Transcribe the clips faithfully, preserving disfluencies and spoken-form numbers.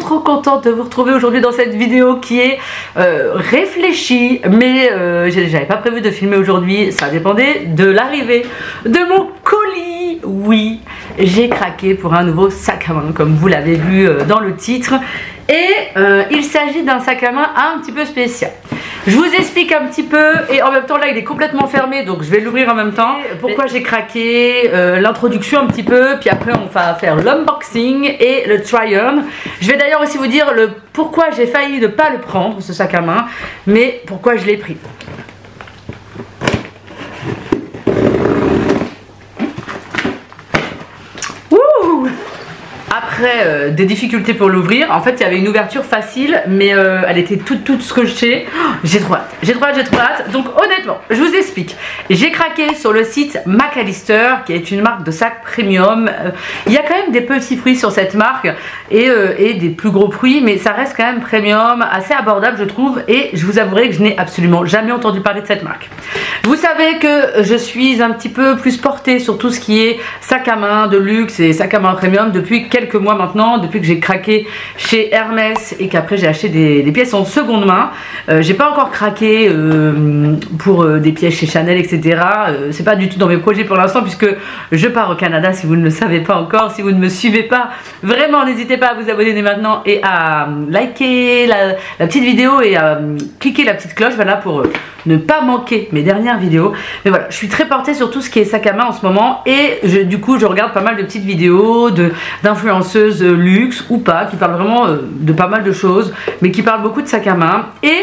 trop contente de vous retrouver aujourd'hui dans cette vidéo qui est euh, réfléchie, mais euh, j'avais pas prévu de filmer aujourd'hui, ça dépendait de l'arrivée de mon colis. Oui, j'ai craqué pour un nouveau sac à main comme vous l'avez vu euh, dans le titre, et euh, il s'agit d'un sac à main un petit peu spécial. Je vous explique un petit peu, et en même temps là il est complètement fermé, donc je vais l'ouvrir en même temps. Pourquoi j'ai craqué, euh, l'introduction un petit peu, puis après on va faire l'unboxing et le try-on. Je vais d'ailleurs aussi vous dire le pourquoi j'ai failli ne pas le prendre, ce sac à main, mais pourquoi je l'ai pris. Wouh! Après euh, des difficultés pour l'ouvrir, en fait il y avait une ouverture facile, mais euh, elle était toute toute scotchée. Oh, j'ai trop hâte, j'ai trop hâte, j'ai trop hâte. Donc honnêtement, je vous explique. J'ai craqué sur le site McAllister, qui est une marque de sac premium. Euh, il y a quand même des petits fruits sur cette marque et, euh, et des plus gros fruits, mais ça reste quand même premium, assez abordable je trouve. Et je vous avouerai que je n'ai absolument jamais entendu parler de cette marque. Vous savez que je suis un petit peu plus portée sur tout ce qui est sac à main de luxe et sac à main premium depuis quelques mois maintenant, depuis que j'ai craqué chez Hermès et qu'après j'ai acheté des, des pièces en seconde main. Euh, j'ai pas encore craqué euh, pour euh, des pièces chez Chanel, et cetera. Euh, c'est pas du tout dans mes projets pour l'instant puisque je pars au Canada, si vous ne le savez pas encore, si vous ne me suivez pas, vraiment n'hésitez pas à vous abonner dès maintenant et à liker la, la petite vidéo et à cliquer la petite cloche, voilà, pour euh, ne pas manquer mes dernières vidéos. Mais voilà, je suis très portée sur tout ce qui est sac à main en ce moment et je, du coup je regarde pas mal de petites vidéos d'influenceuses luxe ou pas, qui parlent vraiment euh, de pas mal de choses, mais qui parlent beaucoup de sac à main. Et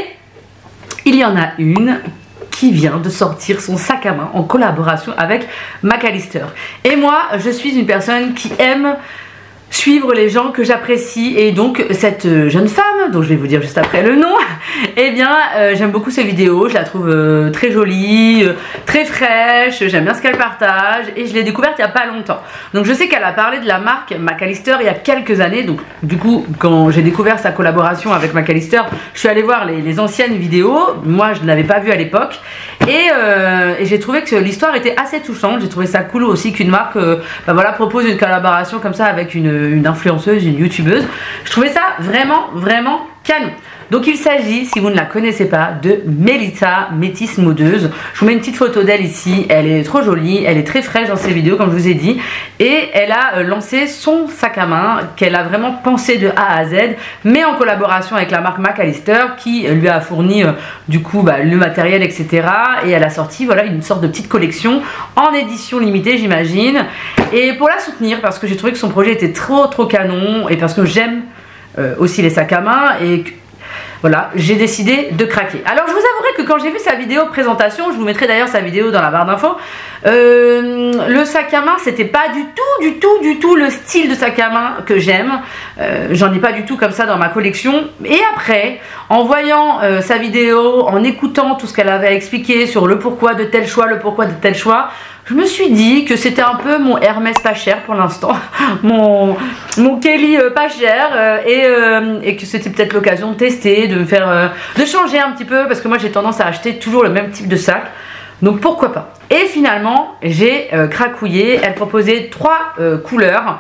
il y en a une qui vient de sortir son sac à main en collaboration avec McAllister. Et moi, je suis une personne qui aime suivre les gens que j'apprécie, et donc cette jeune femme dont je vais vous dire juste après le nom, eh bien euh, j'aime beaucoup ses vidéos, je la trouve euh, très jolie, euh, très fraîche, j'aime bien ce qu'elle partage et je l'ai découverte il n'y a pas longtemps. Donc je sais qu'elle a parlé de la marque McAllister il y a quelques années, donc du coup quand j'ai découvert sa collaboration avec McAllister, je suis allée voir les, les anciennes vidéos, moi je ne l'avais pas vu à l'époque, et, euh, et j'ai trouvé que l'histoire était assez touchante. J'ai trouvé ça cool aussi qu'une marque euh, bah voilà, propose une collaboration comme ça avec une une influenceuse, une youtubeuse. Je trouvais ça vraiment vraiment canon. Donc il s'agit, si vous ne la connaissez pas, de Melissa, métisse modeuse. Je vous mets une petite photo d'elle ici, elle est trop jolie, elle est très fraîche dans ses vidéos comme je vous ai dit, et elle a lancé son sac à main qu'elle a vraiment pensé de A à Z, mais en collaboration avec la marque McAllister qui lui a fourni euh, du coup bah, le matériel, et cetera. Et elle a sorti voilà une sorte de petite collection en édition limitée, j'imagine. Et pour la soutenir, parce que j'ai trouvé que son projet était trop trop canon, et parce que j'aime euh, aussi les sacs à main, et que voilà, j'ai décidé de craquer. Alors je vous avouerai que quand j'ai vu sa vidéo présentation, je vous mettrai d'ailleurs sa vidéo dans la barre d'infos, euh, le sac à main c'était pas du tout, du tout, du tout le style de sac à main que j'aime. Euh, J'en ai pas du tout comme ça dans ma collection. Et après, en voyant euh, sa vidéo, en écoutant tout ce qu'elle avait expliqué sur le pourquoi de tel choix, le pourquoi de tel choix, je me suis dit que c'était un peu mon Hermès pas cher pour l'instant, mon, mon Kelly euh, pas cher, euh, et, euh, et que c'était peut-être l'occasion de tester, de me faire, euh, de changer un petit peu, parce que moi j'ai tendance à acheter toujours le même type de sac, donc pourquoi pas. Et finalement j'ai euh, cracouillé, elle proposait trois euh, couleurs.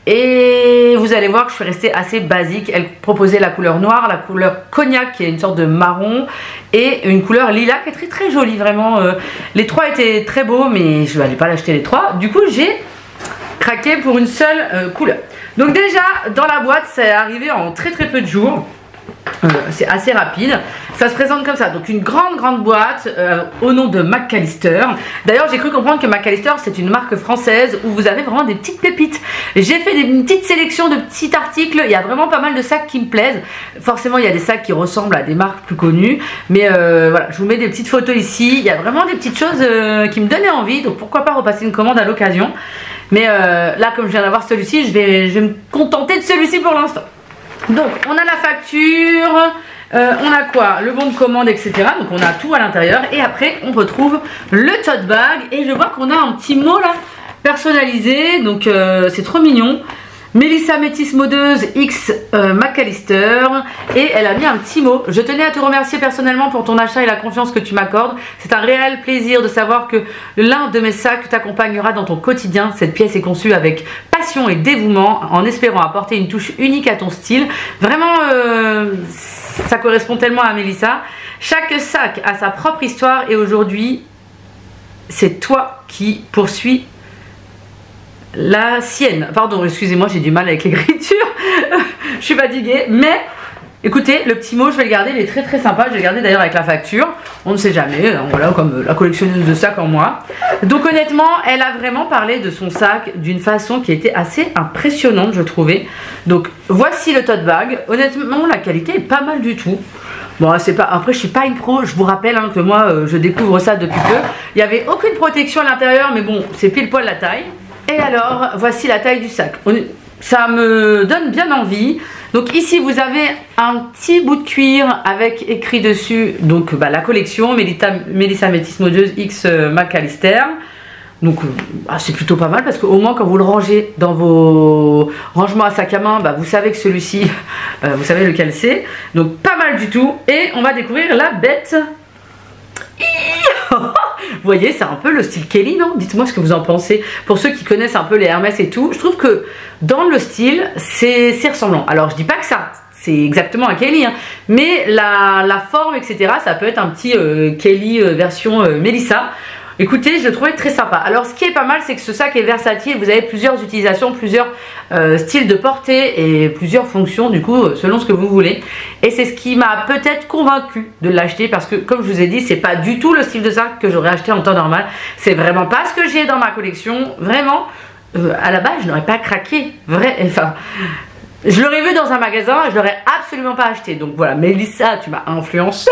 Et vous allez voir que je suis restée assez basique. Elle proposait la couleur noire, la couleur cognac qui est une sorte de marron, et une couleur lilas qui est très très jolie vraiment. Euh, les trois étaient très beaux, mais je n'allais pas l'acheter les trois. Du coup j'ai craqué pour une seule euh, couleur. Donc déjà dans la boîte, ça est arrivé en très très peu de jours. Euh, c'est assez rapide, ça se présente comme ça, donc une grande grande boîte euh, au nom de McAllister. D'ailleurs j'ai cru comprendre que McAllister c'est une marque française où vous avez vraiment des petites pépites. J'ai fait des, une petite sélection de petits articles, il y a vraiment pas mal de sacs qui me plaisent. Forcément il y a des sacs qui ressemblent à des marques plus connues, mais euh, voilà, je vous mets des petites photos ici. Il y a vraiment des petites choses euh, qui me donnaient envie, donc pourquoi pas repasser une commande à l'occasion. Mais euh, là comme je viens d'avoir celui-ci, je vais, je vais me contenter de celui-ci pour l'instant. Donc on a la facture, euh, on a quoi, le bon de commande, et cetera. Donc on a tout à l'intérieur, et après on retrouve le tote bag, et je vois qu'on a un petit mot là personnalisé, donc euh, c'est trop mignon. Mélissa Métis Modeuse X euh, McAllister, et elle a mis un petit mot. Je tenais à te remercier personnellement pour ton achat et la confiance que tu m'accordes. C'est un réel plaisir de savoir que l'un de mes sacs t'accompagnera dans ton quotidien. Cette pièce est conçue avec passion et dévouement en espérant apporter une touche unique à ton style. Vraiment, euh, ça correspond tellement à Mélissa. Chaque sac a sa propre histoire et aujourd'hui, c'est toi qui poursuis la sienne. Pardon, excusez-moi, j'ai du mal avec l'écriture. Je suis fatiguée, mais écoutez, le petit mot, je vais le garder, il est très très sympa. Je vais le garder d'ailleurs avec la facture. On ne sait jamais, hein, voilà, comme la collectionneuse de sacs en moi. Donc honnêtement, elle a vraiment parlé de son sac d'une façon qui était assez impressionnante, je trouvais. Donc voici le tote bag. Honnêtement, la qualité est pas mal du tout. Bon, c'est pas. Après, je suis pas une pro. Je vous rappelle hein, que moi, euh, je découvre ça depuis peu. Il n'y avait aucune protection à l'intérieur, mais bon, c'est pile poil la taille. Et alors, voici la taille du sac. Ça me donne bien envie. Donc ici, vous avez un petit bout de cuir avec écrit dessus donc bah, la collection Mélissa, Mélissa Métis Modeuse X McAllister. Donc bah, c'est plutôt pas mal parce qu'au moins quand vous le rangez dans vos rangements à sac à main, bah, vous savez que celui-ci, euh, vous savez lequel c'est. Donc pas mal du tout. Et on va découvrir la bête. Vous voyez, c'est un peu le style Kelly, non? Dites-moi ce que vous en pensez. Pour ceux qui connaissent un peu les Hermès et tout, je trouve que dans le style, c'est ressemblant. Alors, je dis pas que ça, c'est exactement un Kelly, hein, mais la, la forme, et cetera, ça peut être un petit euh, Kelly euh, version euh, Mélissa. Écoutez, je le trouvais très sympa. Alors, ce qui est pas mal, c'est que ce sac est versatile. Vous avez plusieurs utilisations, plusieurs euh, styles de portée et plusieurs fonctions, du coup, selon ce que vous voulez. Et c'est ce qui m'a peut-être convaincu de l'acheter parce que, comme je vous ai dit, c'est pas du tout le style de sac que j'aurais acheté en temps normal. C'est vraiment pas ce que j'ai dans ma collection. Vraiment, euh, à la base, je n'aurais pas craqué. Vrai, enfin... Je l'aurais vu dans un magasin, je l'aurais absolument pas acheté. Donc voilà, Mélissa, tu m'as influencé.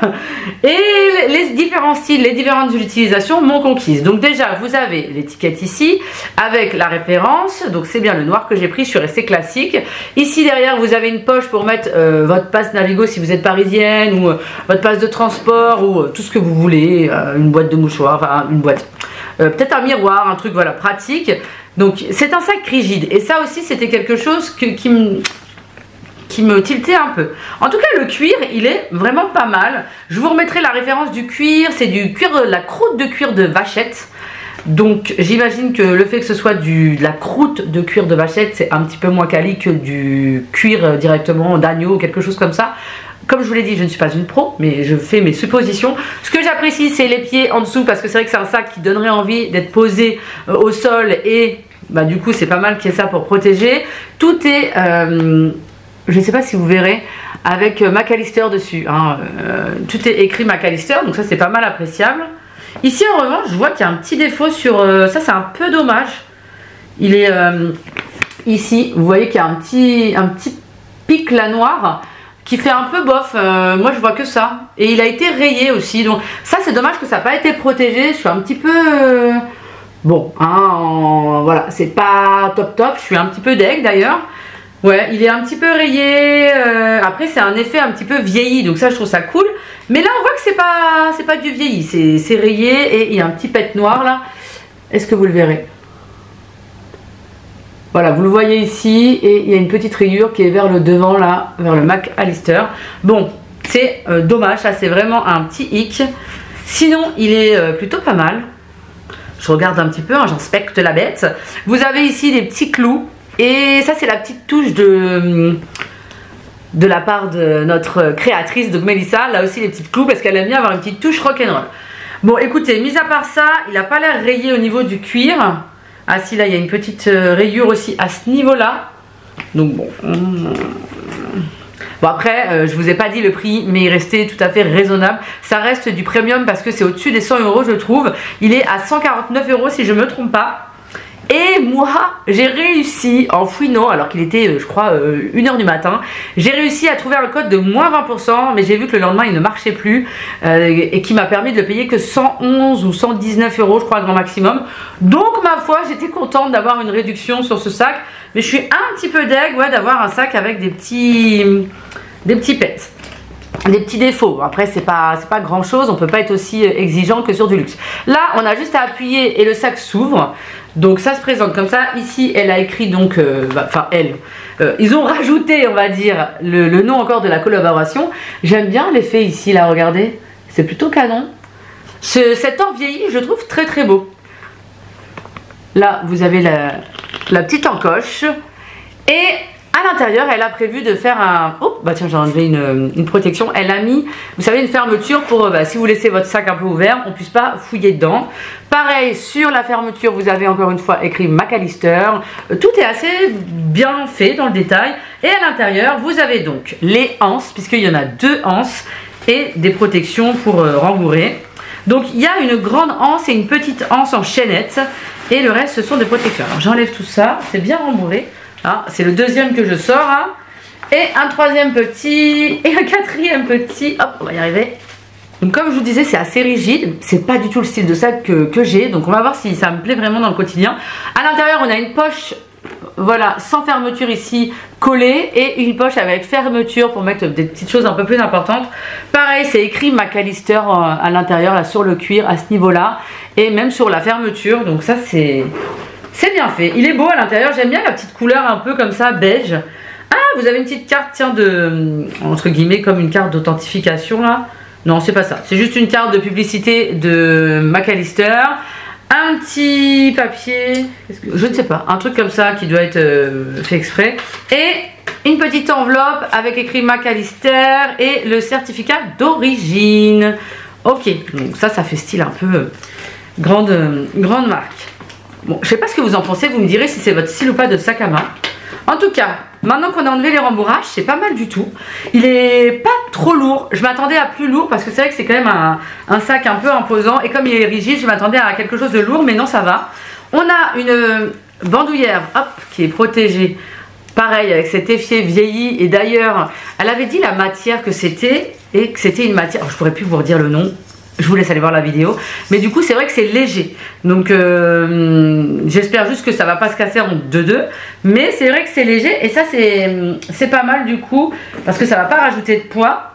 Et les différents styles, les différentes utilisations m'ont conquise. Donc déjà, vous avez l'étiquette ici avec la référence. Donc c'est bien le noir que j'ai pris, je suis restée classique. Ici derrière, vous avez une poche pour mettre euh, votre passe Navigo si vous êtes parisienne, ou euh, votre passe de transport, ou euh, tout ce que vous voulez. Euh, une boîte de mouchoirs, enfin une boîte. Euh, peut-être un miroir, un truc voilà pratique. Donc c'est un sac rigide et ça aussi c'était quelque chose que, qui, me, qui me tiltait un peu. En tout cas le cuir il est vraiment pas mal. Je vous remettrai la référence du cuir, c'est du cuir, la croûte de cuir de vachette. Donc j'imagine que le fait que ce soit du, de la croûte de cuir de vachette c'est un petit peu moins quali que du cuir directement d'agneau ou quelque chose comme ça. Comme je vous l'ai dit, je ne suis pas une pro, mais je fais mes suppositions. Ce que j'apprécie, c'est les pieds en dessous, parce que c'est vrai que c'est un sac qui donnerait envie d'être posé euh, au sol, et bah, du coup, c'est pas mal qu'il y ait ça pour protéger. Tout est, euh, je ne sais pas si vous verrez, avec euh, McAllister dessus. Hein, euh, tout est écrit McAllister, donc ça, c'est pas mal appréciable. Ici, en revanche, je vois qu'il y a un petit défaut sur... Euh, ça, c'est un peu dommage. Il est euh, ici, vous voyez qu'il y a un petit, un petit pic là noir qui fait un peu bof, euh, moi je vois que ça. Et il a été rayé aussi, donc ça c'est dommage que ça n'a pas été protégé. Je suis un petit peu... Euh... Bon, hein, en... voilà, c'est pas top top, je suis un petit peu deg d'ailleurs. Ouais, il est un petit peu rayé, euh... après c'est un effet un petit peu vieilli, donc ça je trouve ça cool. Mais là on voit que c'est pas, c'est pas du vieilli, c'est rayé et il y a un petit pet noir là. Est-ce que vous le verrez ? Voilà, vous le voyez ici, et il y a une petite rayure qui est vers le devant là, vers le McAllister. Bon, c'est euh, dommage, ça c'est vraiment un petit hic. Sinon, il est euh, plutôt pas mal. Je regarde un petit peu, hein, j'inspecte la bête. Vous avez ici des petits clous, et ça c'est la petite touche de, de la part de notre créatrice, donc Mélissa. Là aussi les petites clous, parce qu'elle aime bien avoir une petite touche rock'n'roll. Bon, écoutez, mis à part ça, il n'a pas l'air rayé au niveau du cuir. Ah si, là il y a une petite rayure aussi à ce niveau là. Donc bon. Bon après, euh, je vous ai pas dit le prix, mais il restait tout à fait raisonnable. Ça reste du premium parce que c'est au-dessus des cent euros je trouve. Il est à cent quarante-neuf euros si je me trompe pas. Et moi, j'ai réussi en fouinant, alors qu'il était, je crois, euh, une heure du matin, j'ai réussi à trouver le code de moins vingt pour cent, mais j'ai vu que le lendemain, il ne marchait plus, euh, et qui m'a permis de le payer que cent onze ou cent dix-neuf euros, je crois, grand maximum. Donc, ma foi, j'étais contente d'avoir une réduction sur ce sac, mais je suis un petit peu deg, ouais, d'avoir un sac avec des petits, des petits pets. des petits défauts. Après, c'est pas, c'est pas grand chose, on peut pas être aussi exigeant que sur du luxe. Là, on a juste à appuyer et le sac s'ouvre. Donc ça se présente comme ça. Ici, elle a écrit donc, euh, bah, enfin elle, euh, ils ont rajouté, on va dire, le, le nom encore de la collaboration. J'aime bien l'effet ici, là, regardez. C'est plutôt canon. Ce, cet or vieilli, je trouve très très beau. Là, vous avez la, la petite encoche. Et à l'intérieur, elle a prévu de faire un... Oh, bah tiens, j'ai enlevé une, une protection. Elle a mis, vous savez, une fermeture pour, bah, si vous laissez votre sac un peu ouvert, on ne puisse pas fouiller dedans. Pareil, sur la fermeture, vous avez encore une fois écrit McAllister. Tout est assez bien fait dans le détail. Et à l'intérieur, vous avez donc les anses, puisqu'il y en a deux anses, et des protections pour euh, rembourrer. Donc, il y a une grande anse et une petite anse en chaînette. Et le reste, ce sont des protections. Alors, j'enlève tout ça. C'est bien rembourré. Hein, c'est le deuxième que je sors. Hein. Et un troisième petit. Et un quatrième petit. Hop, on va y arriver. Donc comme je vous disais, c'est assez rigide. C'est pas du tout le style de sac que, que j'ai. Donc on va voir si ça me plaît vraiment dans le quotidien. À l'intérieur, on a une poche, voilà, sans fermeture ici, collée. Et une poche avec fermeture pour mettre des petites choses un peu plus importantes. Pareil, c'est écrit McAllister à l'intérieur, là, sur le cuir, à ce niveau-là. Et même sur la fermeture. Donc ça, c'est... C'est bien fait, il est beau à l'intérieur, j'aime bien la petite couleur un peu comme ça, beige. Ah, vous avez une petite carte, tiens, de, entre guillemets, comme une carte d'authentification là. Non, c'est pas ça, c'est juste une carte de publicité de McAllister. Un petit papier, que, je ne sais pas, un truc comme ça qui doit être euh, fait exprès. Et une petite enveloppe avec écrit McAllister et le certificat d'origine. Ok, donc ça, ça fait style un peu euh, grande, euh, grande marque. Bon, je sais pas ce que vous en pensez, vous me direz si c'est votre style ou pas de sac à main. En tout cas, maintenant qu'on a enlevé les rembourrages, c'est pas mal du tout. Il est pas trop lourd. Je m'attendais à plus lourd parce que c'est vrai que c'est quand même un, un sac un peu imposant. Et comme il est rigide, je m'attendais à quelque chose de lourd, mais non, ça va. On a une bandoulière, hop, qui est protégée. Pareil, avec cet effigie vieilli. Et d'ailleurs, elle avait dit la matière que c'était et que c'était une matière... Oh, je pourrais plus vous redire le nom. Je vous laisse aller voir la vidéo. Mais du coup, c'est vrai que c'est léger. Donc, euh, j'espère juste que ça va pas se casser en deux-deux. Mais c'est vrai que c'est léger. Et ça, c'est pas mal du coup. Parce que ça va pas rajouter de poids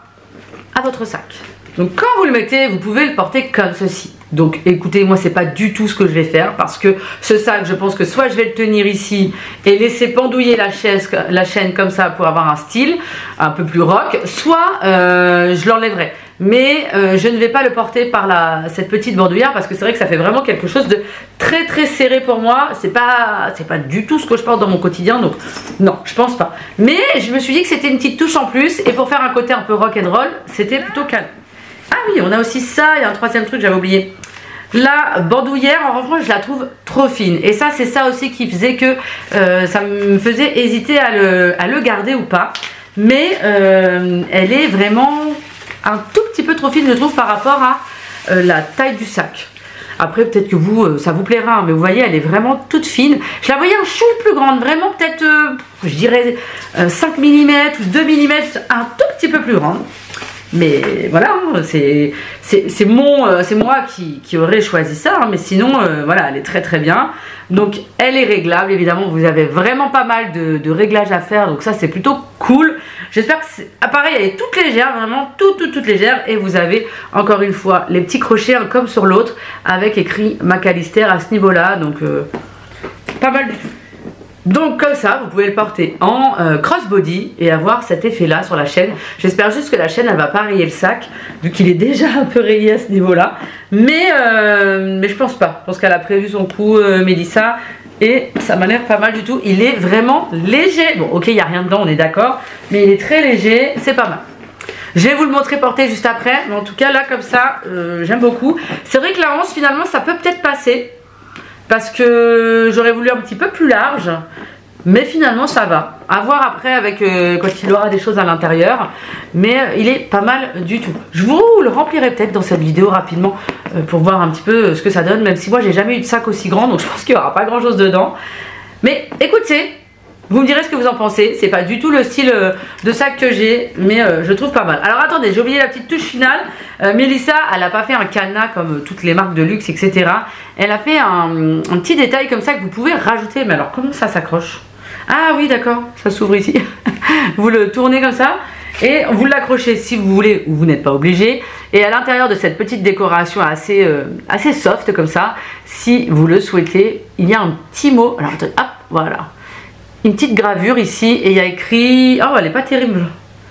à votre sac. Donc, quand vous le mettez, vous pouvez le porter comme ceci. Donc, écoutez, moi, c'est pas du tout ce que je vais faire. Parce que ce sac, je pense que soit je vais le tenir ici et laisser pendouiller la, chaise, la chaîne comme ça pour avoir un style un peu plus rock. Soit euh, je l'enlèverai. Mais euh, je ne vais pas le porter par la, cette petite bandoulière parce que c'est vrai que ça fait vraiment quelque chose de très très serré pour moi. C'est pas, c'est pas du tout ce que je porte dans mon quotidien, donc non, je pense pas. Mais je me suis dit que c'était une petite touche en plus et pour faire un côté un peu rock and roll, c'était plutôt calme. Ah oui, on a aussi ça, il y a un troisième truc, j'avais oublié. La bandoulière, en revanche, je la trouve trop fine. Et ça, c'est ça aussi qui faisait que euh, ça me faisait hésiter à le, à le garder ou pas. Mais euh, elle est vraiment... un tout petit peu trop fine, je trouve, par rapport à euh, la taille du sac. Après, peut-être que vous, euh, ça vous plaira, hein, mais vous voyez, elle est vraiment toute fine. Je la voyais un chou plus grande, vraiment peut-être, euh, je dirais, euh, cinq millimètres ou deux millimètres, un tout petit peu plus grande. Mais voilà, hein, c'est c'est mon, euh, c'est moi qui, qui aurais choisi ça, hein, mais sinon, euh, voilà, elle est très très bien. Donc, elle est réglable, évidemment, vous avez vraiment pas mal de, de réglages à faire, donc ça, c'est plutôt cool. J'espère que c'est... Ah, pareil, elle est toute légère, vraiment, toute, toute, toute légère, et vous avez, encore une fois, les petits crochets, hein, comme sur l'autre, avec écrit McAllister à ce niveau-là, donc euh, pas mal du tout. Donc comme ça, vous pouvez le porter en euh, crossbody et avoir cet effet là sur la chaîne. J'espère juste que la chaîne elle va pas rayer le sac, vu qu'il est déjà un peu rayé à ce niveau là. Mais, euh, mais je pense pas, je pense qu'elle a prévu son coup, euh, Mélissa. Et ça m'a l'air pas mal du tout, il est vraiment léger. Bon ok, il n'y a rien dedans, on est d'accord, mais il est très léger, c'est pas mal. Je vais vous le montrer porté juste après, mais en tout cas là comme ça, euh, j'aime beaucoup. C'est vrai que la hanche finalement ça peut peut-être passer. Parce que j'aurais voulu un petit peu plus large. Mais finalement ça va. À voir après avec euh, quand il aura des choses à l'intérieur. Mais euh, il est pas mal du tout. Je vous le remplirai peut-être dans cette vidéo rapidement. Euh, pour voir un petit peu euh, ce que ça donne. Même si moi j'ai jamais eu de sac aussi grand. Donc je pense qu'il n'y aura pas grand chose dedans. Mais écoutez. Vous me direz ce que vous en pensez. C'est pas du tout le style euh, de sac que j'ai. Mais euh, je trouve pas mal. Alors attendez, j'ai oublié la petite touche finale. Euh, Mélissa, elle a pas fait un cadenas comme euh, toutes les marques de luxe, et cetera. Elle a fait un, un petit détail comme ça que vous pouvez rajouter. Mais alors comment ça s'accroche? Ah oui d'accord, ça s'ouvre ici. Vous le tournez comme ça. Et vous l'accrochez si vous voulez ou vous n'êtes pas obligé. Et à l'intérieur de cette petite décoration assez, euh, assez soft comme ça, si vous le souhaitez, il y a un petit mot. Alors hop, voilà. Une petite gravure ici et il y a écrit... Oh, elle est pas terrible.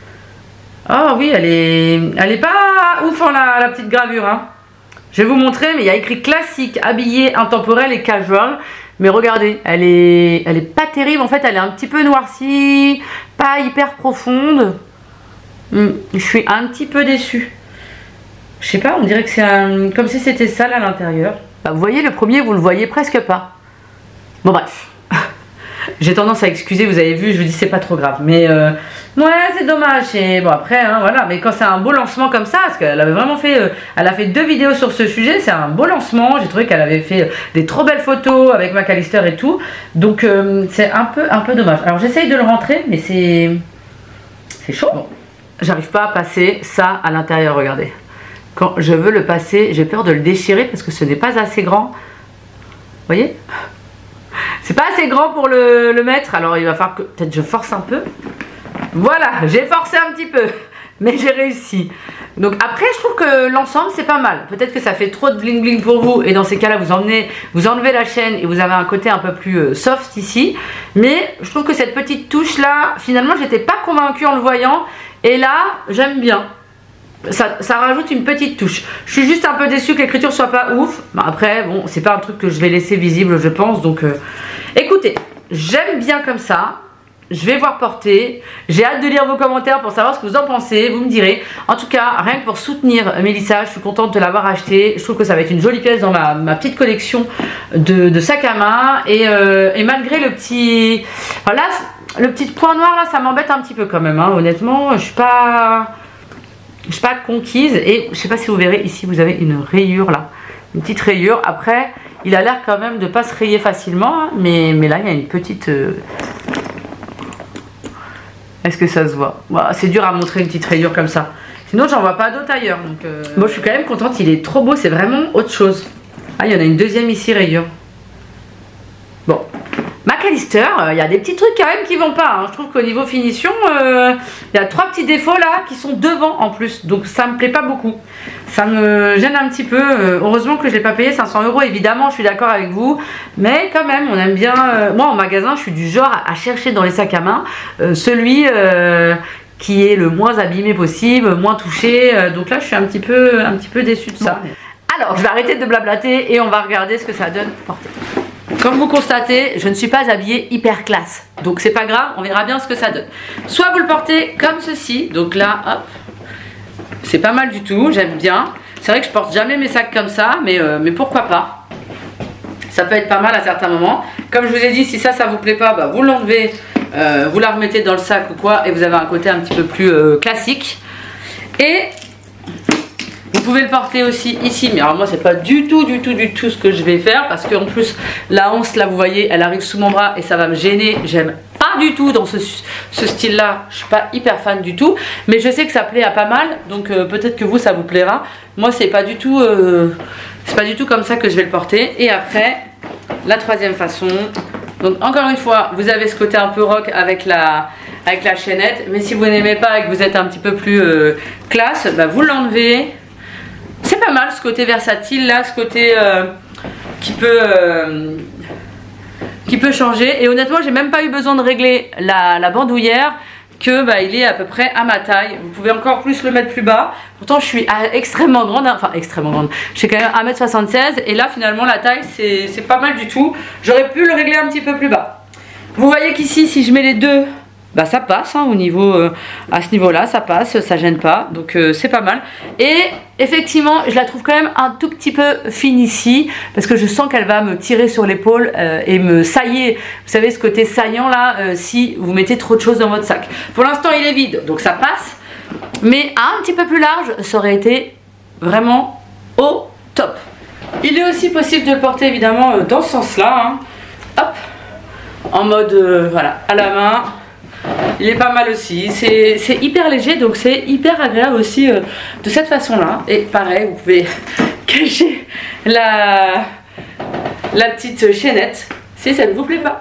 Oh oui, elle est, elle est pas ouf en la, la petite gravure. Hein. Je vais vous montrer, mais il y a écrit classique, habillé, intemporel et casual. Mais regardez, elle est, elle est pas terrible. En fait, elle est un petit peu noircie, pas hyper profonde. Hum, je suis un petit peu déçue. Je sais pas, on dirait que c'est un... comme si c'était sale à l'intérieur. Bah, vous voyez, le premier, vous le voyez presque pas. Bon, bref. J'ai tendance à excuser, vous avez vu, je vous dis c'est pas trop grave. Mais euh, ouais, c'est dommage. Et bon, après, hein, voilà. Mais quand c'est un beau lancement comme ça, parce qu'elle avait vraiment fait, euh, elle a fait deux vidéos sur ce sujet, c'est un beau lancement. J'ai trouvé qu'elle avait fait des trop belles photos avec McAllister et tout. Donc, euh, c'est un peu, un peu dommage. Alors, j'essaye de le rentrer, mais c'est, c'est chaud. Bon, j'arrive pas à passer ça à l'intérieur, regardez. Quand je veux le passer, j'ai peur de le déchirer parce que ce n'est pas assez grand. Vous voyez ? C'est pas assez grand pour le, le mettre, alors il va falloir que peut-être je force un peu. Voilà, j'ai forcé un petit peu, mais j'ai réussi. Donc après, je trouve que l'ensemble c'est pas mal. Peut-être que ça fait trop de bling bling pour vous, et dans ces cas-là, vous emmenez, vous enlevez la chaîne et vous avez un côté un peu plus soft ici. Mais je trouve que cette petite touche là, finalement, j'étais pas convaincue en le voyant, et là, j'aime bien. Ça, ça rajoute une petite touche. Je suis juste un peu déçue que l'écriture soit pas ouf. Bah après, bon, c'est pas un truc que je vais laisser visible, je pense. Donc, euh, écoutez, j'aime bien comme ça. Je vais voir porter. J'ai hâte de lire vos commentaires pour savoir ce que vous en pensez. Vous me direz. En tout cas, rien que pour soutenir Mélissa, je suis contente de l'avoir acheté. Je trouve que ça va être une jolie pièce dans ma, ma petite collection de, de sacs à main. Et, euh, et malgré le petit... Alors là, le petit point noir, là, ça m'embête un petit peu quand même. Hein. Honnêtement, je suis pas... Je suis pas conquise. Et je sais pas si vous verrez ici, vous avez une rayure là, une petite rayure. Après, il a l'air quand même de pas se rayer facilement, hein, mais, mais là il y a une petite euh... est-ce que ça se voit? Voilà, c'est dur à montrer une petite rayure comme ça, sinon j'en vois pas d'autres ailleurs. Donc euh... moi je suis quand même contente, il est trop beau, c'est vraiment autre chose. Ah, il y en a une deuxième ici, rayure. Bon, McAllister, il euh, y a des petits trucs quand même qui vont pas. Hein. Je trouve qu'au niveau finition, il euh, y a trois petits défauts là qui sont devant en plus. Donc ça me plaît pas beaucoup. Ça me gêne un petit peu. Euh, heureusement que je l'ai pas payé cinq cents euros, évidemment, je suis d'accord avec vous. Mais quand même, on aime bien. Euh, moi en magasin, je suis du genre à, à chercher dans les sacs à main euh, celui euh, qui est le moins abîmé possible, moins touché. Euh, donc là, je suis un petit peu, un petit peu déçue de ça. Bon. Alors, je vais arrêter de blablater et on va regarder ce que ça donne porter. Comme vous constatez, je ne suis pas habillée hyper classe. Donc c'est pas grave, on verra bien ce que ça donne. Soit vous le portez comme ceci. Donc là, hop. C'est pas mal du tout, j'aime bien. C'est vrai que je porte jamais mes sacs comme ça, mais, euh, mais pourquoi pas. Ça peut être pas mal à certains moments. Comme je vous ai dit, si ça, ça vous plaît pas, bah, vous l'enlevez, euh, vous la remettez dans le sac ou quoi, et vous avez un côté un petit peu plus euh, classique. Et... vous pouvez le porter aussi ici, mais alors moi c'est pas du tout du tout du tout ce que je vais faire, parce qu'en plus la hanse là vous voyez elle arrive sous mon bras et ça va me gêner. J'aime pas du tout dans ce, ce style là, je suis pas hyper fan du tout, mais je sais que ça plaît à pas mal, donc euh, peut-être que vous ça vous plaira. Moi c'est pas du tout euh, c'est pas du tout comme ça que je vais le porter. Et après la troisième façon, donc encore une fois vous avez ce côté un peu rock avec la avec la chaînette, mais si vous n'aimez pas et que vous êtes un petit peu plus euh, classe, bah, vous l'enlevez. C'est pas mal ce côté versatile là, ce côté euh, qui peut euh, qui peut changer. Et honnêtement j'ai même pas eu besoin de régler la, la bandoulière, que bah, il est à peu près à ma taille. Vous pouvez encore plus le mettre plus bas. Pourtant je suis à, extrêmement grande, enfin extrêmement grande, je suis quand même un mètre soixante-seize et là finalement la taille c'est pas mal du tout. J'aurais pu le régler un petit peu plus bas. Vous voyez qu'ici si je mets les deux, bah ça passe hein, au niveau euh, à ce niveau là ça passe, ça gêne pas, donc euh, c'est pas mal. Et effectivement je la trouve quand même un tout petit peu fine ici, parce que je sens qu'elle va me tirer sur l'épaule euh, et me sailler, vous savez ce côté saillant là, euh, si vous mettez trop de choses dans votre sac. Pour l'instant il est vide donc ça passe, mais un petit peu plus large ça aurait été vraiment au top. Il est aussi possible de le porter évidemment euh, dans ce sens là hein. Hop, en mode euh, voilà à la main. Il est pas mal aussi, c'est hyper léger, donc c'est hyper agréable aussi euh, de cette façon là. Et pareil, vous pouvez cacher la, la petite chaînette si ça ne vous plaît pas.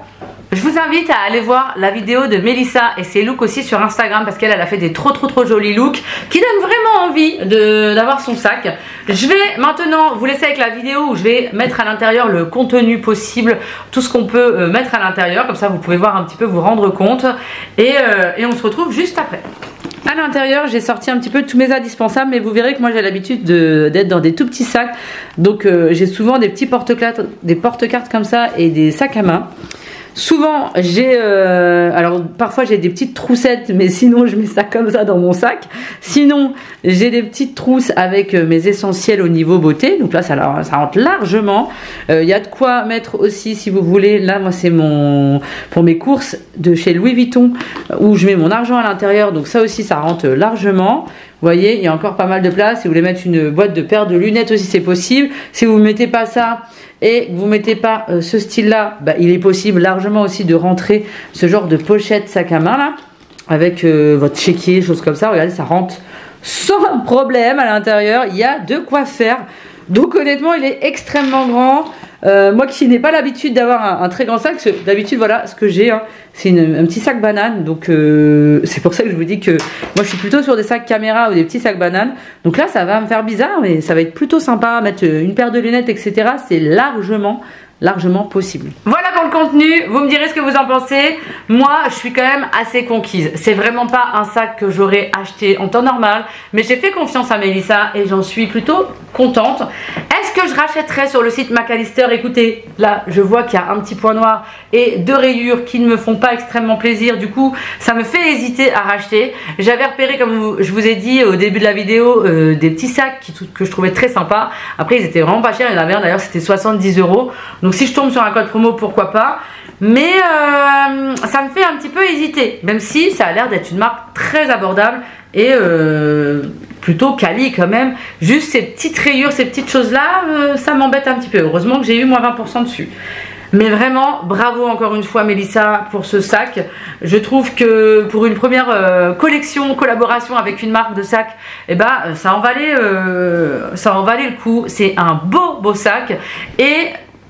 Je vous invite à aller voir la vidéo de Mélissa et ses looks aussi sur Instagram parce qu'elle elle a fait des trop trop trop jolis looks qui donnent vraiment envie d'avoir son sac. Je vais maintenant vous laisser avec la vidéo où je vais mettre à l'intérieur le contenu possible, tout ce qu'on peut euh, mettre à l'intérieur, comme ça vous pouvez voir un petit peu, vous rendre compte et, euh, et on se retrouve juste après. À l'intérieur, j'ai sorti un petit peu tous mes indispensables, mais vous verrez que moi j'ai l'habitude d'être dans des tout petits sacs, donc euh, j'ai souvent des petits porte-cartes, des porte-cartes comme ça et des sacs à main. Souvent j'ai, euh, alors parfois j'ai des petites troussettes, mais sinon je mets ça comme ça dans mon sac. Sinon j'ai des petites trousses avec euh, mes essentiels au niveau beauté, donc là ça, ça rentre largement. Il euh, y a de quoi mettre aussi si vous voulez. Là moi c'est mon pour mes courses de chez Louis Vuitton où je mets mon argent à l'intérieur, donc ça aussi ça rentre largement. Vous voyez, il y a encore pas mal de place. Si vous voulez mettre une boîte de paires de lunettes aussi, c'est possible. Si vous ne mettez pas ça et que vous ne mettez pas euh, ce style-là, bah, il est possible largement aussi de rentrer ce genre de pochette sac à main là, avec euh, votre chéquier, choses comme ça. Regardez, ça rentre sans problème à l'intérieur. Il y a de quoi faire. Donc honnêtement, il est extrêmement grand. Euh, moi qui n'ai pas l'habitude d'avoir un, un très grand sac, d'habitude voilà ce que j'ai, hein, c'est un petit sac banane, donc euh, c'est pour ça que je vous dis que moi je suis plutôt sur des sacs caméra ou des petits sacs bananes. Donc là ça va me faire bizarre, mais ça va être plutôt sympa, mettre une paire de lunettes, et cetera. C'est largement largement possible. Voilà pour le contenu, vous me direz ce que vous en pensez. Moi je suis quand même assez conquise. C'est vraiment pas un sac que j'aurais acheté en temps normal, mais j'ai fait confiance à Mélissa et j'en suis plutôt contente. Est-ce que je rachèterais sur le site McAllister? Écoutez, là je vois qu'il y a un petit point noir et deux rayures qui ne me font pas extrêmement plaisir, du coup ça me fait hésiter à racheter. J'avais repéré, comme je vous ai dit au début de la vidéo, euh, des petits sacs qui, que je trouvais très sympas. Après ils étaient vraiment pas chers, il y en avait un d'ailleurs c'était soixante-dix euros. Donc si je tombe sur un code promo, pourquoi pas. Mais euh, ça me fait un petit peu hésiter, même si ça a l'air d'être une marque très abordable et euh, plutôt quali quand même. Juste ces petites rayures, ces petites choses là, euh, ça m'embête un petit peu. Heureusement que j'ai eu moins vingt pour cent dessus. Mais vraiment, bravo encore une fois Mélissa pour ce sac. Je trouve que pour une première euh, collection, collaboration avec une marque de sac, eh ben, ça en valait, euh, ça en valait le coup. C'est un beau beau sac et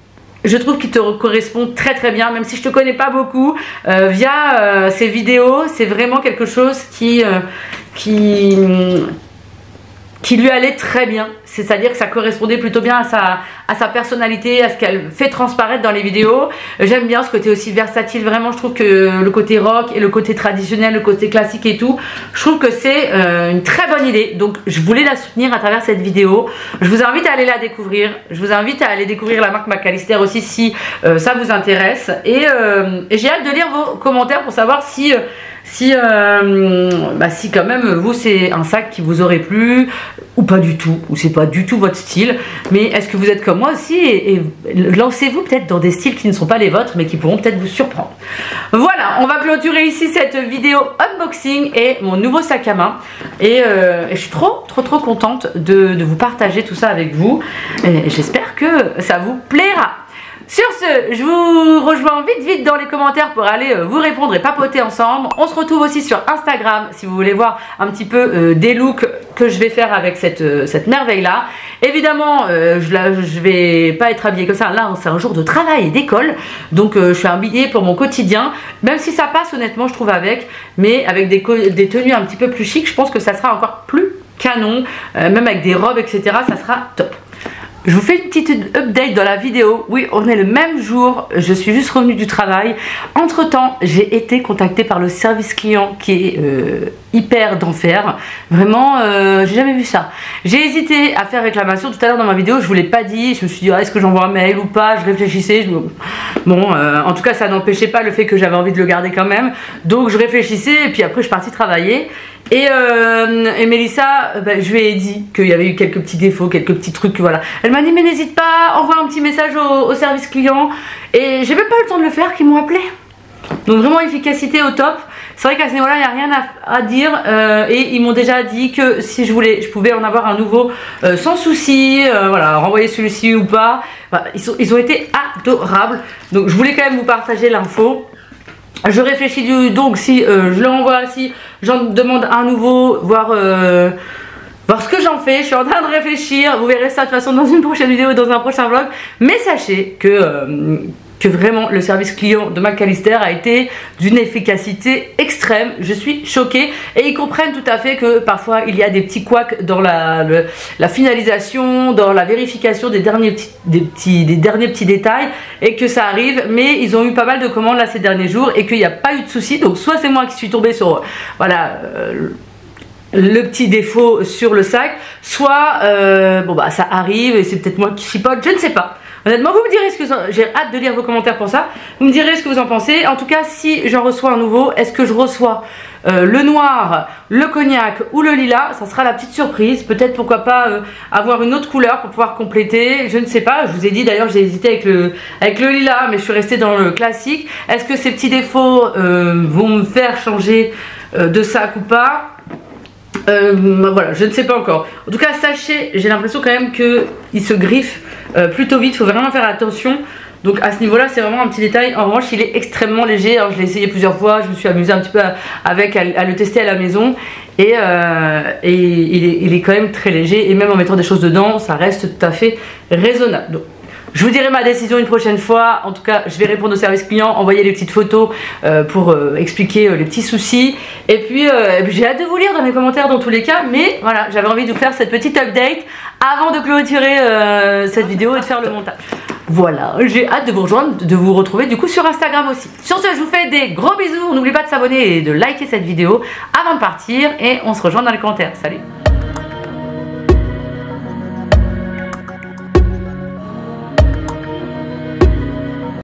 je trouve qu'il te correspond très très bien, même si je te connais pas beaucoup, euh, via euh, ces vidéos, c'est vraiment quelque chose qui, euh, qui, qui lui allait très bien. C'est-à-dire que ça correspondait plutôt bien à sa, à sa personnalité, à ce qu'elle fait transparaître dans les vidéos. J'aime bien ce côté aussi versatile, vraiment je trouve que le côté rock et le côté traditionnel, le côté classique et tout, je trouve que c'est euh, une très bonne idée. Donc je voulais la soutenir à travers cette vidéo. Je vous invite à aller la découvrir. Je vous invite à aller découvrir la marque McAllister aussi si euh, ça vous intéresse. Et, euh, et j'ai hâte de lire vos commentaires pour savoir si... Euh, Si, euh, bah si quand même vous c'est un sac qui vous aurait plu ou pas du tout, ou c'est pas du tout votre style, mais est-ce que vous êtes comme moi aussi et, et lancez-vous peut-être dans des styles qui ne sont pas les vôtres mais qui pourront peut-être vous surprendre. Voilà, on va clôturer ici cette vidéo unboxing et mon nouveau sac à main et, euh, et je suis trop trop trop contente de, de vous partager tout ça avec vous et j'espère que ça vous plaira. Sur ce, je vous rejoins vite vite dans les commentaires pour aller euh, vous répondre et papoter ensemble. On se retrouve aussi sur Instagram si vous voulez voir un petit peu euh, des looks que je vais faire avec cette, euh, cette merveille là. Évidemment, euh, je, la, je vais pas être habillée comme ça. Là, c'est un jour de travail et d'école. Donc, euh, je suis habillée pour mon quotidien. Même si ça passe honnêtement, je trouve avec. Mais avec des, des tenues un petit peu plus chic, je pense que ça sera encore plus canon. Euh, même avec des robes, et cetera. Ça sera top. Je vous fais une petite update dans la vidéo. Oui, on est le même jour, je suis juste revenue du travail. Entre temps, j'ai été contactée par le service client qui est euh, hyper d'enfer. Vraiment, euh, j'ai jamais vu ça. J'ai hésité à faire réclamation tout à l'heure dans ma vidéo, je vous l'ai pas dit. Je me suis dit, ah, est-ce que j'envoie un mail ou pas? Je réfléchissais. Je me... Bon, euh, en tout cas, ça n'empêchait pas le fait que j'avais envie de le garder quand même. Donc, je réfléchissais et puis après, je suis partie travailler. Et, euh, et Mélissa, bah, je lui ai dit qu'il y avait eu quelques petits défauts, quelques petits trucs, voilà. Elle m'a dit mais n'hésite pas, envoie un petit message au, au service client. Et j'ai même pas eu le temps de le faire, qu'ils m'ont appelé. Donc vraiment efficacité au top. C'est vrai qu'à ce niveau-là, il n'y a rien à, à dire. Euh, et ils m'ont déjà dit que si je voulais, je pouvais en avoir un nouveau euh, sans souci. Euh, voilà, renvoyer celui-ci ou pas. Enfin, ils, sont, ils ont été adorables. Donc je voulais quand même vous partager l'info. Je réfléchis du, donc si euh, je le renvoie, si j'en demande un nouveau, voir, euh, voir ce que j'en fais. Je suis en train de réfléchir, vous verrez ça de toute façon dans une prochaine vidéo, dans un prochain vlog. Mais sachez que, euh, que vraiment le service client de McAllister a été d'une efficacité extrême. Je suis choquée et ils comprennent tout à fait que parfois il y a des petits couacs dans la, le, la finalisation, dans la vérification des derniers, petits, des, petits, des derniers petits détails et que ça arrive, mais ils ont eu pas mal de commandes là ces derniers jours et qu'il n'y a pas eu de soucis. Donc soit c'est moi qui suis tombée sur voilà euh, le petit défaut sur le sac, soit euh, bon bah ça arrive et c'est peut-être moi qui chipote, je ne sais pas. Honnêtement, vous me direz ce que j'ai hâte de lire vos commentaires pour ça. Vous me direz ce que vous en pensez. En tout cas, si j'en reçois un nouveau, est-ce que je reçois euh, le noir, le cognac ou le lilas? Ça sera la petite surprise. Peut-être pourquoi pas euh, avoir une autre couleur pour pouvoir compléter. Je ne sais pas. Je vous ai dit d'ailleurs, j'ai hésité avec le avec le lilas, mais je suis restée dans le classique. Est-ce que ces petits défauts euh, vont me faire changer euh, de sac ou pas? Euh, voilà, je ne sais pas encore. En tout cas, sachez, j'ai l'impression quand même qu'il se griffe euh, plutôt vite. Il faut vraiment faire attention. Donc à ce niveau-là, c'est vraiment un petit détail. En revanche, il est extrêmement léger. Alors, je l'ai essayé plusieurs fois. Je me suis amusée un petit peu à, avec à, à le tester à la maison. Et, euh, et il, est, il est quand même très léger. Et même en mettant des choses dedans, ça reste tout à fait raisonnable. Donc, je vous dirai ma décision une prochaine fois. En tout cas, je vais répondre au service client, envoyer les petites photos euh, pour euh, expliquer euh, les petits soucis. Et puis, euh, j'ai hâte de vous lire dans les commentaires dans tous les cas. Mais voilà, j'avais envie de vous faire cette petite update avant de clôturer euh, cette vidéo et de faire le montage. Voilà, j'ai hâte de vous rejoindre, de vous retrouver du coup sur Instagram aussi. Sur ce, je vous fais des gros bisous. N'oubliez pas de s'abonner et de liker cette vidéo avant de partir. Et on se rejoint dans les commentaires. Salut!